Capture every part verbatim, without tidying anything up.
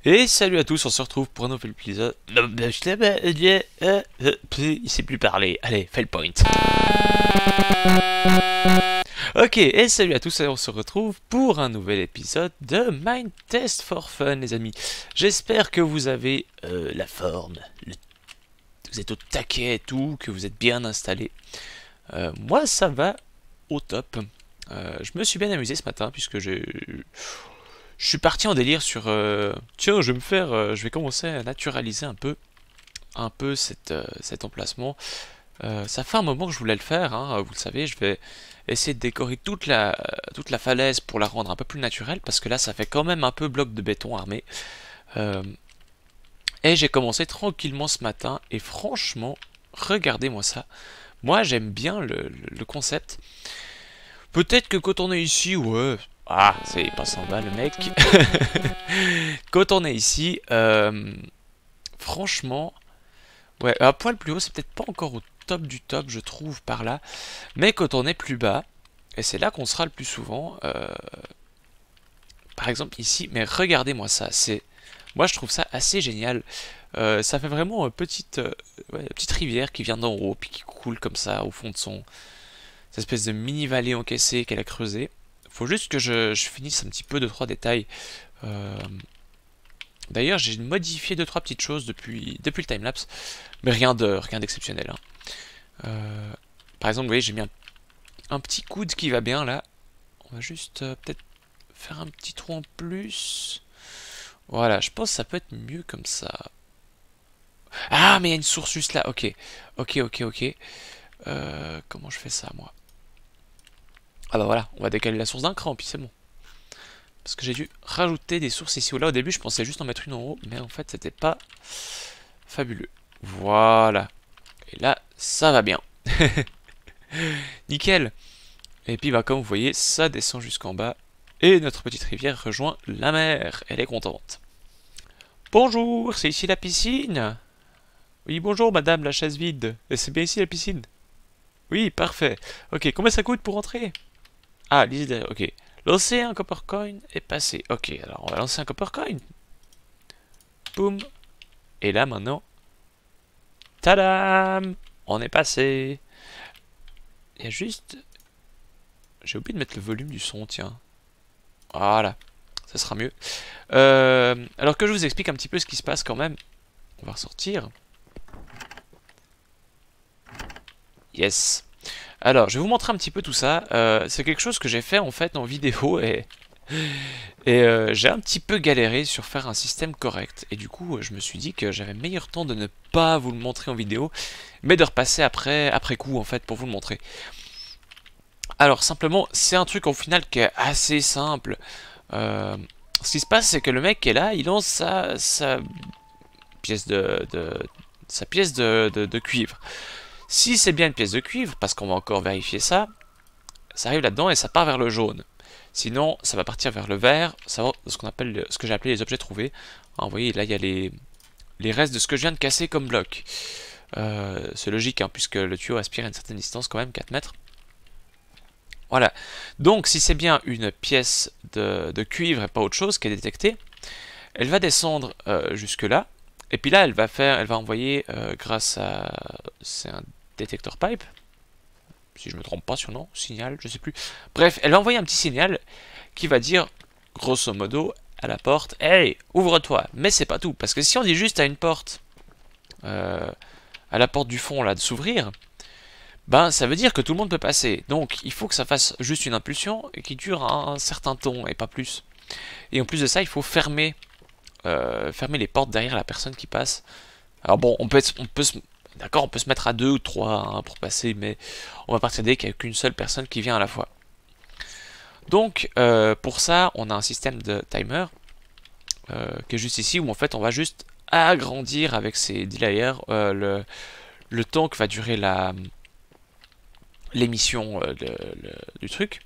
Et salut à tous, on se retrouve pour un nouvel épisode. Il sait plus parler. Allez, fais le point. Ok, et salut à tous, et on se retrouve pour un nouvel épisode de Mind Test for Fun, les amis. J'espère que vous avez euh, la forme, le... vous êtes au taquet et tout, que vous êtes bien installés. Euh, moi, ça va au top. Euh, je me suis bien amusé ce matin puisque j'ai... Je suis parti en délire sur euh, tiens, je vais me faire, euh, je vais commencer à naturaliser un peu, un peu cette, euh, cet emplacement. Euh, ça fait un moment que je voulais le faire, hein, vous le savez. Je vais essayer de décorer toute la, toute la falaise pour la rendre un peu plus naturelle, parce que là, ça fait quand même un peu bloc de béton armé. Euh, et j'ai commencé tranquillement ce matin, et franchement, regardez-moi ça. Moi, j'aime bien le, le, le concept. Peut-être que quand on est ici, ouais. Ah, c'est pas sympa le mec. Quand on est ici, euh, franchement, ouais, un poil plus haut, c'est peut-être pas encore au top du top, je trouve, par là. Mais quand on est plus bas, et c'est là qu'on sera le plus souvent, euh, par exemple ici, mais regardez-moi ça, c'est, moi je trouve ça assez génial. Euh, ça fait vraiment une petite, euh, ouais, petite rivière qui vient d'en haut, puis qui coule comme ça au fond de son, cette espèce de mini-vallée encaissée qu'elle a creusée. Faut juste que je, je finisse un petit peu de trois détails. Euh, D'ailleurs, j'ai modifié deux trois petites choses depuis, depuis le timelapse, mais rien de rien d'exceptionnel. Hein. Euh, par exemple, vous voyez, j'ai mis un, un petit coude qui va bien là. On va juste euh, peut-être faire un petit trou en plus. Voilà, je pense que ça peut être mieux comme ça. Ah, mais il y a une source juste là. Ok, ok, ok, ok. Euh, comment je fais ça, moi? Ah bah voilà, on va décaler la source d'un cran, puis c'est bon. Parce que j'ai dû rajouter des sources ici ou là. Au début, je pensais juste en mettre une en haut, mais en fait, c'était pas fabuleux. Voilà. Et là, ça va bien. Nickel. Et puis, bah, comme vous voyez, ça descend jusqu'en bas. Et notre petite rivière rejoint la mer. Elle est contente. Bonjour, c'est ici la piscine? Oui, bonjour, madame, la chaise vide. Et c'est bien ici la piscine? Oui, parfait. Ok, combien ça coûte pour entrer? Ah, lisez derrière, ok. Lancer un copper coin est passé. Ok, alors on va lancer un copper coin. Boum. Et là maintenant, tadam, on est passé. Il y a juste... J'ai oublié de mettre le volume du son, tiens. Voilà, ça sera mieux. Euh, alors que je vous explique un petit peu ce qui se passe quand même. On va ressortir. Yes. Alors, je vais vous montrer un petit peu tout ça. Euh, c'est quelque chose que j'ai fait en fait en vidéo et... Et euh, j'ai un petit peu galéré sur faire un système correct. Et du coup, je me suis dit que j'avais meilleur temps de ne pas vous le montrer en vidéo, mais de repasser après, après coup, en fait, pour vous le montrer. Alors, simplement, c'est un truc, au final, qui est assez simple. Euh, ce qui se passe, c'est que le mec qui est là, il lance sa, sa pièce de... de sa pièce de, de, de cuivre. Si c'est bien une pièce de cuivre, parce qu'on va encore vérifier ça, ça arrive là-dedans et ça part vers le jaune. Sinon, ça va partir vers le vert, savoir ce qu'on appelle, ce que j'ai appelé les objets trouvés. Alors, vous voyez, là, il y a les, les restes de ce que je viens de casser comme bloc. Euh, c'est logique, hein, puisque le tuyau aspire à une certaine distance, quand même, quatre mètres. Voilà. Donc, si c'est bien une pièce de, de cuivre et pas autre chose qui est détectée, elle va descendre euh, jusque là. Et puis là, elle va faire, elle va envoyer, euh, grâce à, c'est un détecteur pipe. Si je me trompe pas sur nom, signal, je sais plus. Bref, elle va envoyer un petit signal qui va dire, grosso modo, à la porte, hey, ouvre-toi. Mais c'est pas tout, parce que si on dit juste à une porte, euh, à la porte du fond là, de s'ouvrir, ben ça veut dire que tout le monde peut passer. Donc il faut que ça fasse juste une impulsion et qui dure un certain temps et pas plus. Et en plus de ça, il faut fermer, euh, fermer les portes derrière la personne qui passe. Alors bon, on peut, être, on peut se... D'accord, on peut se mettre à deux ou trois hein, pour passer, mais on va partir dès qu'il n'y a qu'une seule personne qui vient à la fois. Donc, euh, pour ça, on a un système de timer euh, qui est juste ici, où en fait, on va juste agrandir avec ces delayers euh, le, le temps que va durer la l'émission euh, du truc.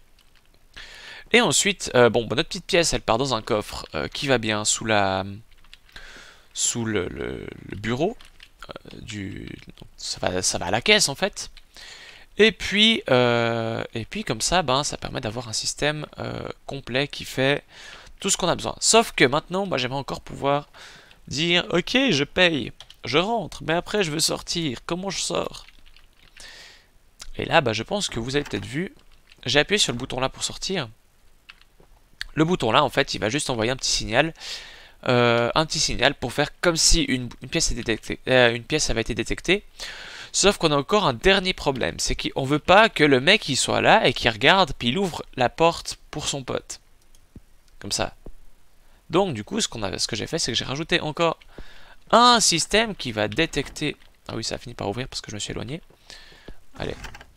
Et ensuite, euh, bon, bah, notre petite pièce, elle part dans un coffre euh, qui va bien sous la sous le, le, le bureau. Du, ça, va, ça va à la caisse en fait. Et puis, euh, et puis comme ça, ben, ça permet d'avoir un système euh, complet qui fait tout ce qu'on a besoin. Sauf que maintenant, moi j'aimerais encore pouvoir dire, ok, je paye, je rentre, mais après je veux sortir, comment je sors? Et là, bah, je pense que vous avez peut-être vu, j'ai appuyé sur le bouton là pour sortir. Le bouton là, en fait, il va juste envoyer un petit signal, euh, un petit signal pour faire comme si une, une pièce, est détectée, euh, une pièce avait été détectée. Sauf qu'on a encore un dernier problème, c'est qu'on veut pas que le mec il soit là et qu'il regarde puis il ouvre la porte pour son pote. Comme ça. Donc du coup, ce, qu'on a, ce que j'ai fait, c'est que j'ai rajouté encore un système qui va détecter... Ah oui, ça a fini par ouvrir parce que je me suis éloigné. Allez.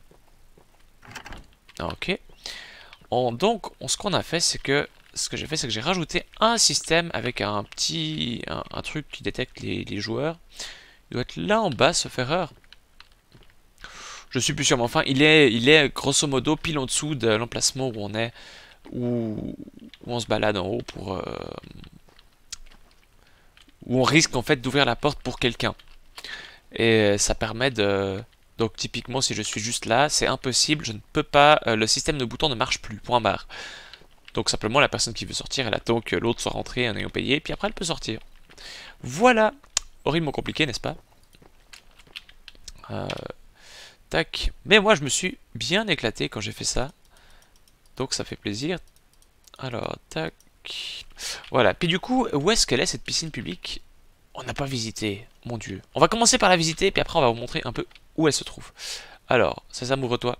Ok. On, donc, on, ce qu'on a fait, c'est que... Ce que j'ai fait, c'est que j'ai rajouté un système avec un petit... Un, un truc qui détecte les, les joueurs. Il doit être là en bas, sauf erreur. Je suis plus sûr, mais enfin, il est, il est grosso modo pile en dessous de l'emplacement où on est, où, où on se balade en haut pour... Euh, où on risque en fait d'ouvrir la porte pour quelqu'un. Et ça permet de... Donc typiquement, si je suis juste là, c'est impossible, je ne peux pas... Euh, le système de boutons ne marche plus, point barre. Donc simplement, la personne qui veut sortir, elle attend que l'autre soit rentré en ayant payé, puis après elle peut sortir. Voilà. Horriblement compliqué, n'est-ce pas? euh... Tac. Mais moi, je me suis bien éclaté quand j'ai fait ça. Donc, ça fait plaisir. Alors, tac. Voilà. Puis du coup, où est-ce qu'elle est, cette piscine publique? On n'a pas visité. Mon Dieu. On va commencer par la visiter, puis après, on va vous montrer un peu où elle se trouve. Alors, Sésame, ouvre-toi.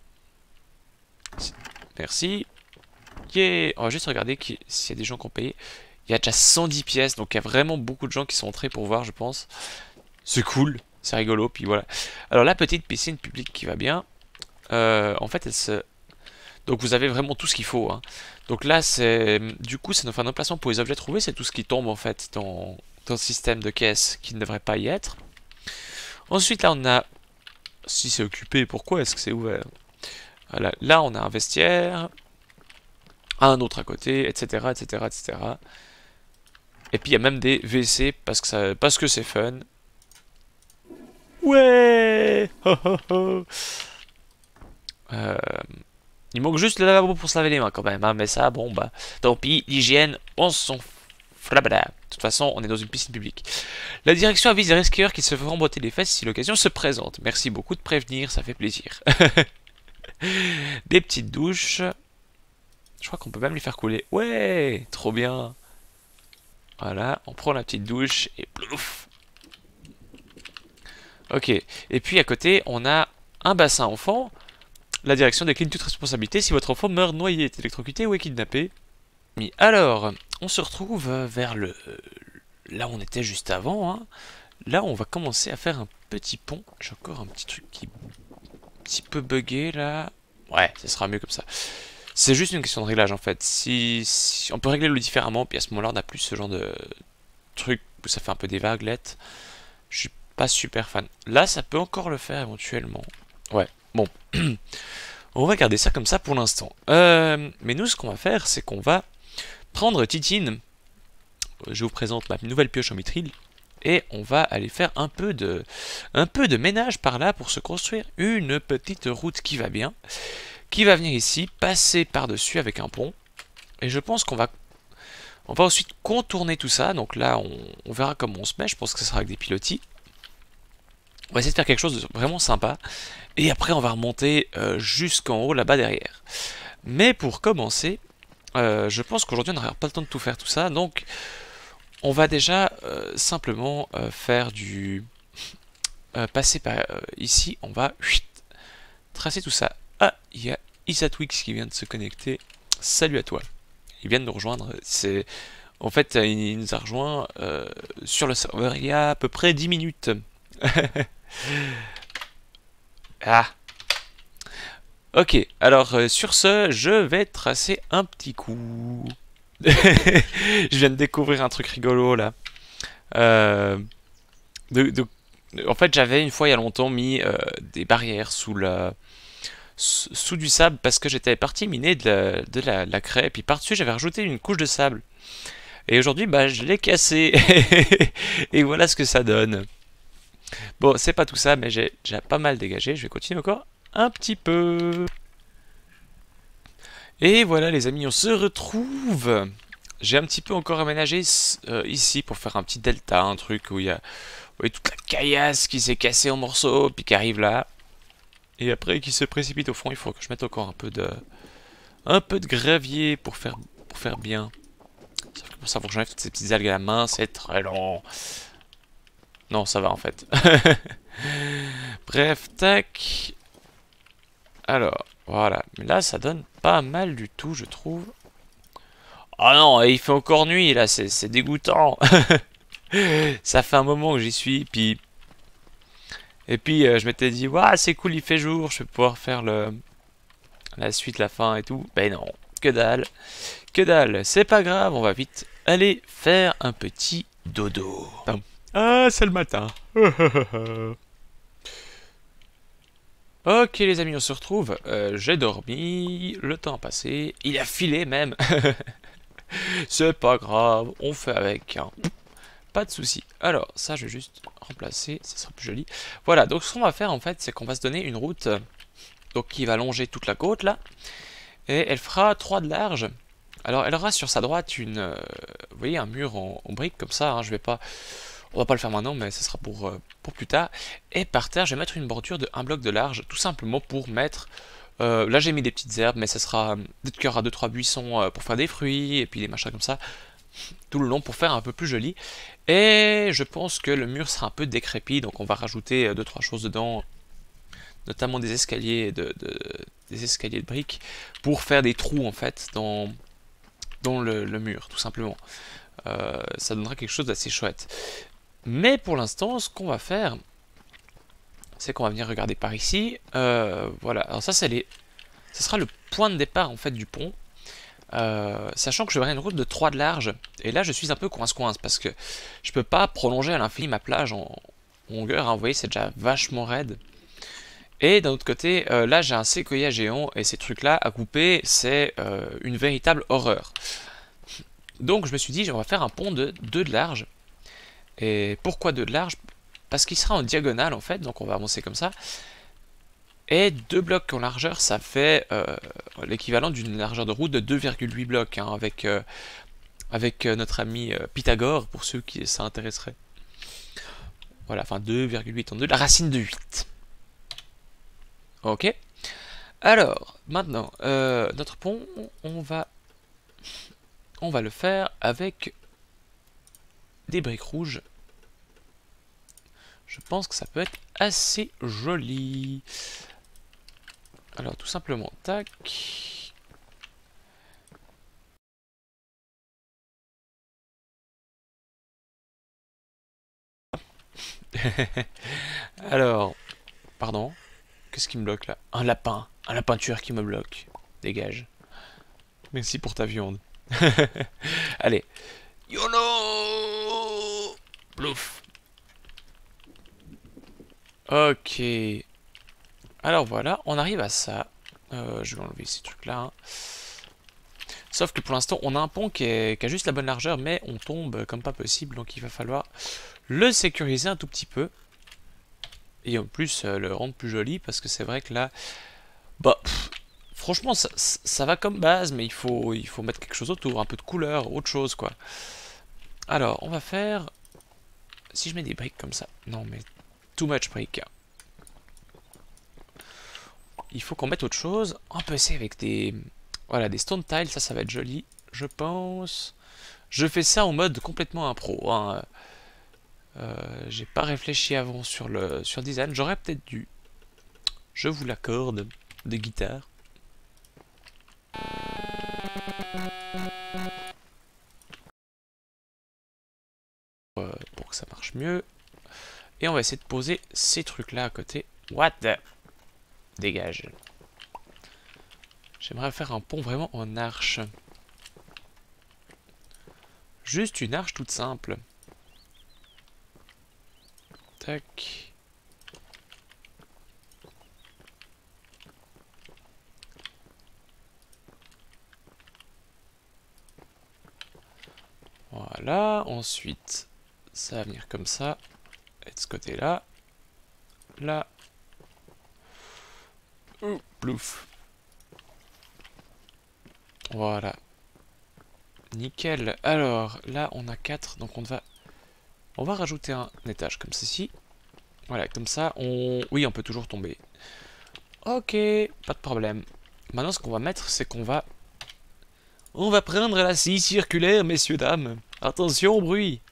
Merci. Yeah. On va juste regarder s'il y a des gens qui ont payé. Il y a déjà cent dix pièces, donc il y a vraiment beaucoup de gens qui sont entrés pour voir, je pense. C'est cool. C'est rigolo, puis voilà. Alors la petite piscine publique qui va bien, euh, en fait elle se... Donc vous avez vraiment tout ce qu'il faut. Hein. Donc là, c'est du coup, c'est un emplacement pour les objets trouvés, c'est tout ce qui tombe en fait dans, dans le système de caisse qui ne devrait pas y être. Ensuite là, on a... Si c'est occupé, pourquoi est-ce que c'est ouvert? Voilà. Là, on a un vestiaire, un autre à côté, et cetera, et cetera, et cetera. Et puis il y a même des W C parce que ça, parce que c'est fun. Ouais. euh, Il manque juste le lavabo pour se laver les mains quand même, hein, mais ça, bon bah, tant pis, l'hygiène, on s'en flabada. De toute façon, on est dans une piscine publique. La direction avise les risqueurs qui se feront botter les fesses si l'occasion se présente. Merci beaucoup de prévenir, ça fait plaisir. Des petites douches. Je crois qu'on peut même les faire couler. Ouais, trop bien. Voilà, on prend la petite douche et plouf. Ok, et puis à côté, on a un bassin enfant. La direction décline toute responsabilité si votre enfant meurt noyé, est électrocuté ou est kidnappé. Mais alors, on se retrouve vers le... Là où on était juste avant. Hein. Là, on va commencer à faire un petit pont. J'ai encore un petit truc qui est un petit peu bugué là. Ouais, ça sera mieux comme ça. C'est juste une question de réglage en fait. Si, si on peut régler le différemment, puis à ce moment-là, on n'a plus ce genre de truc où ça fait un peu des vaguelettes. Je suis pas super fan. Là, ça peut encore le faire éventuellement. Ouais, bon. On va garder ça comme ça pour l'instant. Euh, mais nous, ce qu'on va faire, c'est qu'on va prendre Titine. Je vous présente ma nouvelle pioche en mitril. Et on va aller faire un peu de, un peu de ménage par là pour se construire une petite route qui va bien. Qui va venir ici, passer par-dessus avec un pont. Et je pense qu'on va... On va ensuite contourner tout ça. Donc là, on, on verra comment on se met. Je pense que ça sera avec des pilotis. On va essayer de faire quelque chose de vraiment sympa. Et après, on va remonter euh, jusqu'en haut, là-bas derrière. Mais pour commencer, euh, je pense qu'aujourd'hui, on n'aura pas le temps de tout faire tout ça. Donc, on va déjà euh, simplement euh, faire du... Euh, passer par euh, ici, on va chut, tracer tout ça. Ah, il y a Isatwix qui vient de se connecter. Salut à toi. Il vient de nous rejoindre. C'est... En fait, il nous a rejoint euh, sur le serveur il y a à peu près dix minutes. Ah. Ok, alors euh, sur ce, je vais tracer un petit coup. Je viens de découvrir un truc rigolo là. Euh, de, de, en fait, j'avais une fois il y a longtemps mis euh, des barrières sous la, sous du sable parce que j'étais parti miner de la, de la, de la craie. Puis par-dessus, j'avais rajouté une couche de sable. Et aujourd'hui, bah, je l'ai cassé. Et voilà ce que ça donne. Bon, c'est pas tout ça, mais j'ai déjà pas mal dégagé. Je vais continuer encore un petit peu. Et voilà, les amis, on se retrouve J'ai un petit peu encore aménagé euh, ici pour faire un petit delta, un truc où il y a, où il y a toute la caillasse qui s'est cassée en morceaux, puis qui arrive là. Et après qui se précipite au fond, il faut que je mette encore un peu de, un peu de gravier pour faire, pour faire bien. Sauf que pour ça, faut que j'enlève toutes ces petites algues à la main, c'est très long. Non, ça va en fait. Bref, tac. Alors, voilà. Mais là, ça donne pas mal du tout, je trouve. Ah non, il fait encore nuit, là, c'est dégoûtant. Ça fait un moment que j'y suis, puis... Et puis, euh, je m'étais dit, waouh, c'est cool, il fait jour, je vais pouvoir faire le... la suite, la fin et tout. Ben non, que dalle. Que dalle, c'est pas grave, on va vite aller faire un petit dodo. Ah, c'est le matin. Ok les amis, on se retrouve. Euh, J'ai dormi, le temps a passé, il a filé même. C'est pas grave, on fait avec. Hein. Pas de souci. Alors, ça je vais juste remplacer, ça sera plus joli. Voilà, donc ce qu'on va faire en fait, c'est qu'on va se donner une route euh, donc, qui va longer toute la côte là. Et elle fera trois de large. Alors, elle aura sur sa droite une, euh, vous voyez, un mur en, en briques comme ça. Hein, je vais pas, on va pas le faire maintenant, mais ce sera pour, euh, pour plus tard. Et par terre, je vais mettre une bordure de un bloc de large, tout simplement pour mettre... Euh, là, j'ai mis des petites herbes, mais ça sera... Peut-être qu'il y aura deux trois buissons euh, pour faire des fruits, et puis des machins comme ça, tout le long pour faire un peu plus joli. Et je pense que le mur sera un peu décrépit, donc on va rajouter deux trois choses dedans, notamment des escaliers de, de, des escaliers de briques, pour faire des trous, en fait, dans, dans le, le mur, tout simplement. Euh, ça donnera quelque chose d'assez chouette. Mais pour l'instant, ce qu'on va faire, c'est qu'on va venir regarder par ici. Euh, voilà, alors ça, c'est les... ça sera le point de départ en fait du pont. Euh, sachant que j'aurai une route de trois de large. Et là, je suis un peu coince-coince parce que je peux pas prolonger à l'infini ma plage en longueur. Hein, vous voyez, c'est déjà vachement raide. Et d'un autre côté, euh, là, j'ai un séquoia géant et ces trucs-là à couper, c'est euh, une véritable horreur. Donc, je me suis dit, on va faire un pont de deux de large. Et pourquoi deux de large? Parce qu'il sera en diagonale en fait, donc on va avancer comme ça. Et deux blocs en largeur, ça fait euh, l'équivalent d'une largeur de route de deux virgule huit blocs, hein, avec, euh, avec euh, notre ami euh, Pythagore, pour ceux qui s'intéresseraient. Voilà, enfin deux virgule huit en deux, la racine de huit. Ok. Alors, maintenant, euh, notre pont, on va, on va le faire avec des briques rouges. Je pense que ça peut être assez joli. Alors tout simplement, tac. Alors, pardon, qu'est-ce qui me bloque là? Un lapin, un lapin tueur qui me bloque. Dégage. Merci pour ta viande. Allez. YOLO Plouf. Ok. Alors voilà, on arrive à ça. Euh, je vais enlever ces trucs là. Hein. Sauf que pour l'instant, on a un pont qui, est, qui a juste la bonne largeur, mais on tombe comme pas possible, donc il va falloir le sécuriser un tout petit peu. Et en plus, euh, le rendre plus joli, parce que c'est vrai que là, bah, pff, franchement, ça, ça va comme base, mais il faut, il faut mettre quelque chose autour, un peu de couleur, autre chose, quoi. Alors, on va faire... Si je mets des briques comme ça... Non, mais... Too much briques. Il faut qu'on mette autre chose. On peut essayer avec des... Voilà, des stone tiles, ça, ça va être joli, je pense. Je fais ça en mode complètement impro, hein. Euh, j'ai pas réfléchi avant sur le sur le design. J'aurais peut-être dû. Je vous l'accorde. De guitare. Euh, pour que ça marche mieux. Et on va essayer de poser ces trucs là à côté. What the... Dégage. J'aimerais faire un pont vraiment en arche. Juste une arche toute simple. Tac. Voilà. Ensuite, ça va venir comme ça. Et de ce côté-là. Là. Ouh, plouf. Voilà. Nickel. Alors, là, on a quatre, donc on va... On va rajouter un étage comme ceci. Voilà, comme ça, on... Oui, on peut toujours tomber. Ok, pas de problème. Maintenant, ce qu'on va mettre, c'est qu'on va... On va prendre la scie circulaire, messieurs, dames. Attention au bruit.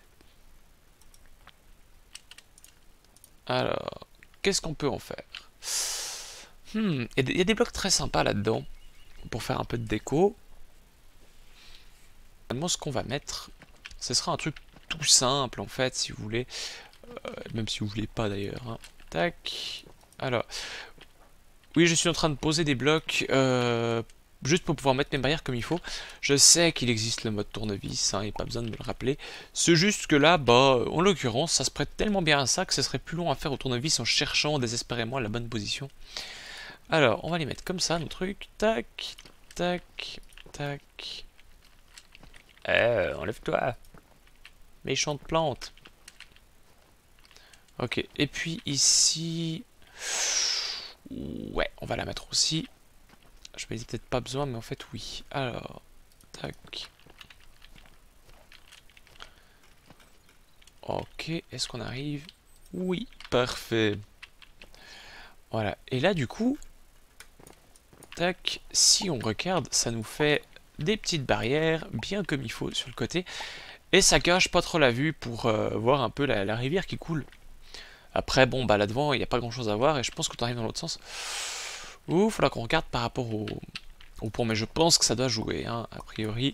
Alors, qu'est-ce qu'on peut en faire? Hmm, il y a des blocs très sympas là-dedans, pour faire un peu de déco. Maintenant, ce qu'on va mettre, ce sera un truc tout simple, en fait, si vous voulez. Euh, même si vous voulez pas, d'ailleurs. Hein. Tac. Alors, oui, je suis en train de poser des blocs, euh, juste pour pouvoir mettre mes barrières comme il faut. Je sais qu'il existe le mode tournevis, hein, il n'y a pas besoin de me le rappeler. C'est juste que là, bah, en l'occurrence, ça se prête tellement bien à ça que ce serait plus long à faire au tournevis en cherchant désespérément la bonne position. Alors, on va les mettre comme ça, nos trucs. Tac, tac, tac. Eh, enlève-toi. Méchante plante. Ok, et puis ici... Ouais, on va la mettre aussi. Je me dis peut-être pas besoin, mais en fait oui. Alors, tac. Ok, est-ce qu'on arrive? Oui, parfait. Voilà, et là du coup... Tac, si on regarde, ça nous fait des petites barrières, bien comme il faut sur le côté. Et ça cache pas trop la vue pour euh, voir un peu la, la rivière qui coule. Après, bon, bah là devant, il n'y a pas grand chose à voir, et je pense qu'on arrive dans l'autre sens. Ouh, faudra qu'on regarde par rapport au, au pont, mais je pense que ça doit jouer, hein, a priori.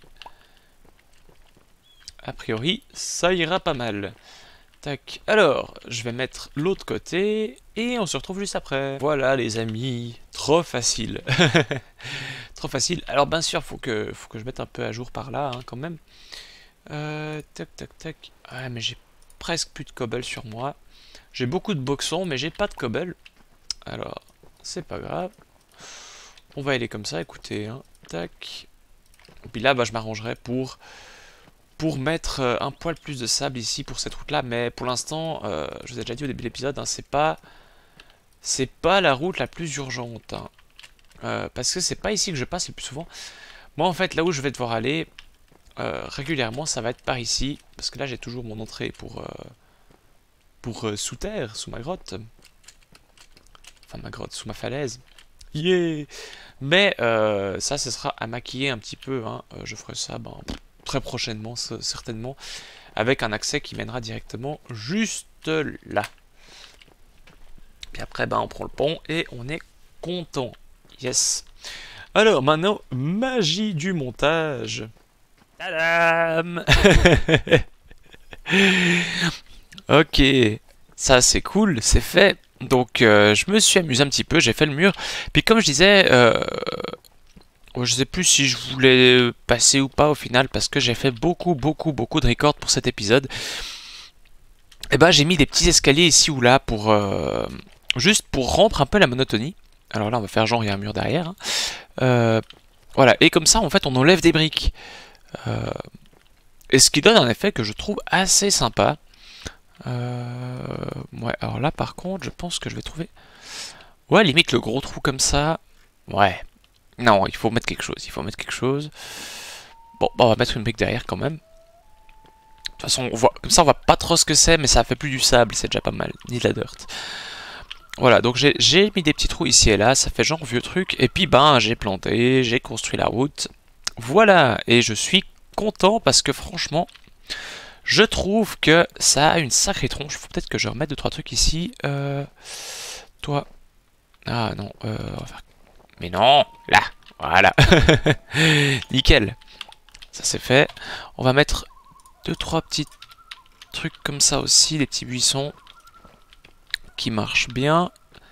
A priori, ça ira pas mal. Tac, alors, je vais mettre l'autre côté, et on se retrouve juste après. Voilà les amis, trop facile. Trop facile. Alors bien sûr, faut que, faut que je mette un peu à jour par là, hein, quand même. Euh, tac, tac, tac. Ah, mais j'ai presque plus de cobble sur moi. J'ai beaucoup de boxons, mais j'ai pas de cobble. Alors, c'est pas grave. On va aller comme ça, écoutez. Hein. Tac. Et puis là, bah, je m'arrangerai pour... pour mettre euh, un poil plus de sable ici pour cette route là, mais pour l'instant, euh, je vous ai déjà dit au début de l'épisode, hein, c'est pas c'est pas la route la plus urgente, hein. euh, parce que c'est pas ici que je passe le plus souvent. Moi en fait, là où je vais devoir aller euh, régulièrement, ça va être par ici, parce que là j'ai toujours mon entrée pour euh, pour euh, sous terre, sous ma grotte, enfin ma grotte, sous ma falaise. Yeah. Mais euh, ça, ce sera à maquiller un petit peu, hein. euh, je ferai ça ben, très prochainement, certainement, avec un accès qui mènera directement juste là. Puis après, ben, on prend le pont et on est content. Yes. Alors maintenant, magie du montage. Tadam. Ok, ça c'est cool, c'est fait. Donc euh, je me suis amusé un petit peu, j'ai fait le mur. Puis comme je disais, euh, je sais plus si je voulais passer ou pas au final, parce que j'ai fait beaucoup, beaucoup, beaucoup de records pour cet épisode. Et ben j'ai mis des petits escaliers ici ou là pour euh, juste pour rompre un peu la monotonie. Alors là on va faire genre il y a un mur derrière. Hein. Euh, voilà, et comme ça en fait on enlève des briques. Euh, et ce qui donne un effet que je trouve assez sympa. Euh, ouais, alors là par contre je pense que je vais trouver... Ouais, limite le gros trou comme ça. Ouais. Non, il faut mettre quelque chose, il faut mettre quelque chose. Bon, bah, on va mettre une brique derrière quand même. De toute façon, on voit, comme ça on voit pas trop ce que c'est, mais ça fait plus du sable, c'est déjà pas mal, ni de la dirt. Voilà, donc j'ai mis des petits trous ici et là, ça fait genre vieux truc, et puis ben j'ai planté, j'ai construit la route. Voilà, et je suis content parce que franchement, je trouve que ça a une sacrée tronche. Faut peut-être que je remette deux trois trucs ici. Euh, toi... Ah non, euh, on va faire... Mais non, là, voilà. Nickel. Ça c'est fait. On va mettre deux trois petits trucs comme ça aussi, des petits buissons qui marchent bien.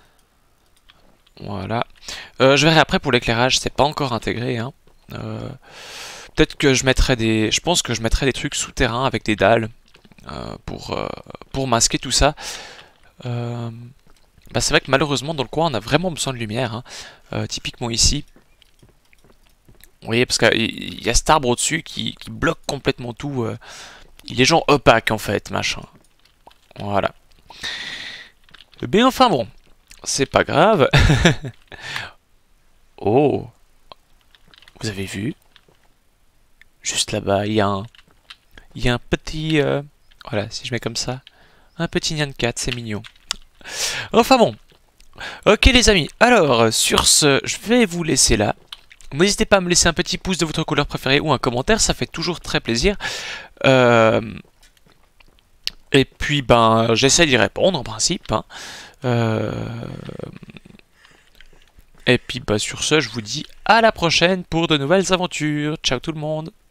Voilà. Euh, je verrai après pour l'éclairage, c'est pas encore intégré. Hein. Euh, Peut-être que je mettrai des... Je pense que je mettrai des trucs souterrains avec des dalles euh, pour, euh, pour masquer tout ça. Euh, bah c'est vrai que malheureusement dans le coin on a vraiment besoin de lumière. Hein. Euh, typiquement ici. Vous voyez, parce qu'il y a cet arbre au-dessus qui, qui bloque complètement tout. Euh, il est genre opaque en fait, machin. Voilà. Mais enfin bon, c'est pas grave. Oh, vous avez vu? juste là-bas, il y a un, il y a un petit, euh, voilà, si je mets comme ça, un petit Nyan Cat, c'est mignon. Enfin bon, ok les amis, alors sur ce, je vais vous laisser là. N'hésitez pas à me laisser un petit pouce de votre couleur préférée ou un commentaire, ça fait toujours très plaisir. Euh... Et puis ben, j'essaie d'y répondre en principe. Hein. Euh... Et puis bah, sur ce, je vous dis à la prochaine pour de nouvelles aventures. Ciao tout le monde!